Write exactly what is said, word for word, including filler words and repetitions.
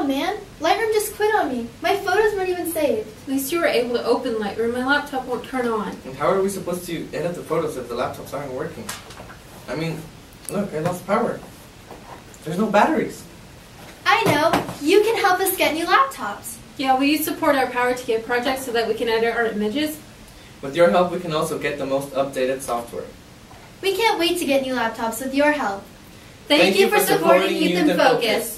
man. Lightroom just quit on me. My photos weren't even saved. At least you were able to open Lightroom. My laptop won't turn on. And how are we supposed to edit the photos if the laptops aren't working? I mean, look, I lost power. There's no batteries. I know. You can help us get new laptops. Yeah, will you support our Power to Get project so that we can edit our images? With your help, we can also get the most updated software. We can't wait to get new laptops with your help. Thank, Thank you for supporting Youth in Focus.